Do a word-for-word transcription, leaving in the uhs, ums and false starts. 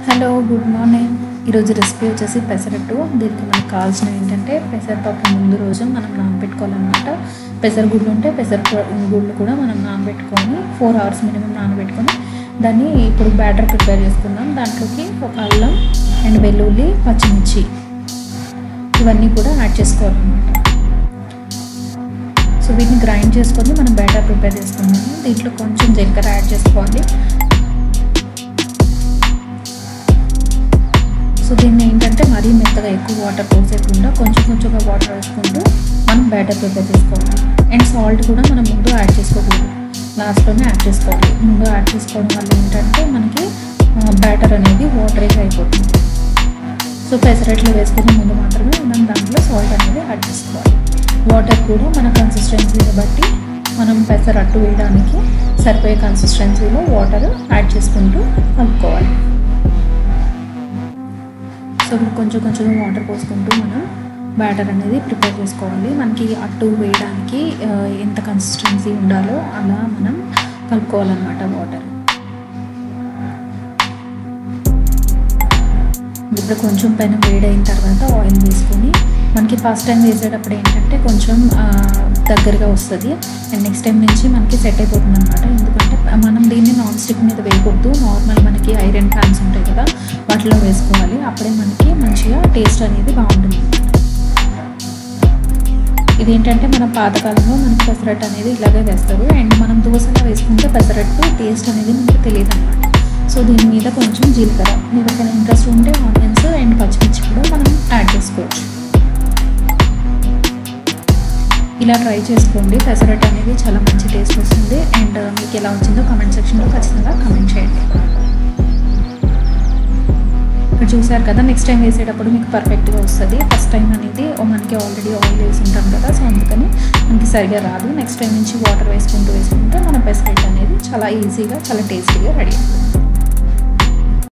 Hello good morning. ఈరోజు recipe వచ్చేసి పెసరట్టు. దీనికి మనకు కావాల్సినవి ఏంటంటే పెసరపప్పు ముందు రోజు మనం నానబెట్టుకోవాలన్నమాట. పెసరగుడ్లు ఉంటే పెసర గుడ్లు కూడా మనం నానబెట్టుకొని ఫోర్ అవర్స్ మినిమం నానబెట్టుకొని దాన్ని ఇప్పుడు బ్యాటర్ ప్రిపేర్ చేసుకుందాం. దాంట్లోకి ఒక అల్లం అండ్ వెల్లుల్లి పచ్చిమిర్చి ఇవన్నీ కూడా యాడ్ చేసుకోవాలన్నమాట. సో వీటిని గ్రైండ్ చేసుకొని మనం బ్యాటర్ ప్రిపేర్ చేసుకుందాము. దీంట్లో కొంచెం జీలకర్ర యాడ్ చేసుకోవాలి. సో దీన్ని ఏంటంటే మరీ మెత్తగా ఎక్కువ వాటర్ పోసేయకుండా కొంచెం కొంచెంగా వాటర్ వేసుకుంటూ మనం బ్యాటర్ ప్రిపేర్ చేసుకోవాలి. అండ్ సాల్ట్ కూడా మనం ముందు యాడ్ చేసుకోకూడదు, లాస్ట్లోనే యాడ్ చేసుకోవాలి. ముందు యాడ్ చేసుకోవడం వల్ల ఏంటంటే మనకి బ్యాటర్ అనేది వాటరీగా అయిపోతుంది. సో పెసరట్లు వేసుకునే ముందు మాత్రమే మనం దాంట్లో సాల్ట్ అనేది యాడ్ చేసుకోవాలి. వాటర్ కూడా మన కన్సిస్టెన్సీని బట్టి మనం పెసరట్టు వేయడానికి సరిపోయే కన్సిస్టెన్సీలో వాటర్ యాడ్ చేసుకుంటూ కలుపుకోవాలి. సో ఇప్పుడు కొంచెం కొంచెం వాటర్ పోసుకుంటూ మనం బ్యాటర్ అనేది ప్రిపేర్ చేసుకోవాలి. మనకి అట్టు వేయడానికి ఎంత కన్సిస్టెన్సీ ఉండాలో అలా మనం కలుపుకోవాలన్నమాట వాటర్. ఇప్పుడు కొంచెం పైన వేడైన తర్వాత ఆయిల్ వేసుకొని మనకి ఫస్ట్ టైం వేసేటప్పుడు ఏంటంటే కొంచెం దగ్గరగా వస్తుంది అండ్ నెక్స్ట్ టైం నుంచి మనకి సెట్ అయిపోతుంది అనమాట. ఎందుకంటే మనం దీన్ని నాన్ స్టిక్ మీద వేయకూడదు, నార్మల్ మనకి ఐరన్ ప్యాన్స్ ఉంటాయి కదా వాటిలో వేసుకోవాలి. అప్పుడే మనకి మంచిగా టేస్ట్ అనేది బాగుంటుంది. ఇదేంటంటే మన పాతకాలంలో మనకి పెసరట్టు అనేది ఇలాగే వేస్తారు. అండ్ మనం దోశగా వేసుకుంటే పెసరట్టు టేస్ట్ అనేది మనకు తెలియదు అనమాట. సో దీని మీద కొంచెం జీలకర్ర, ఎవరికైనా ఇంట్రెస్ట్ ఉంటే ఆనియన్స్ అండ్ పచ్చిమిర్చి కూడా మనం యాడ్ చేసుకోవచ్చు. ఇలా ట్రై చేసుకోండి. పెసరట్టు అనేది చాలా మంచి టేస్ట్ వస్తుంది. అండ్ మీకు ఎలా వచ్చిందో కామెంట్ సెక్షన్లో ఖచ్చితంగా కామెంట్ చేయండి. ఇక్కడ చూసారు కదా, నెక్స్ట్ టైం వేసేటప్పుడు మీకు పర్ఫెక్ట్గా వస్తుంది. ఫస్ట్ టైం అనేది మనకి ఆల్రెడీ ఆయిల్ వేసి ఉంటాం కదా, సో అందుకని మనకి సరిగా రాదు. నెక్స్ట్ టైం నుంచి వాటర్ వేసుకుంటూ వేసుకుంటే మన పెసరట్టు అనేది చాలా ఈజీగా చాలా టేస్టీగా రెడీ అవుతుంది.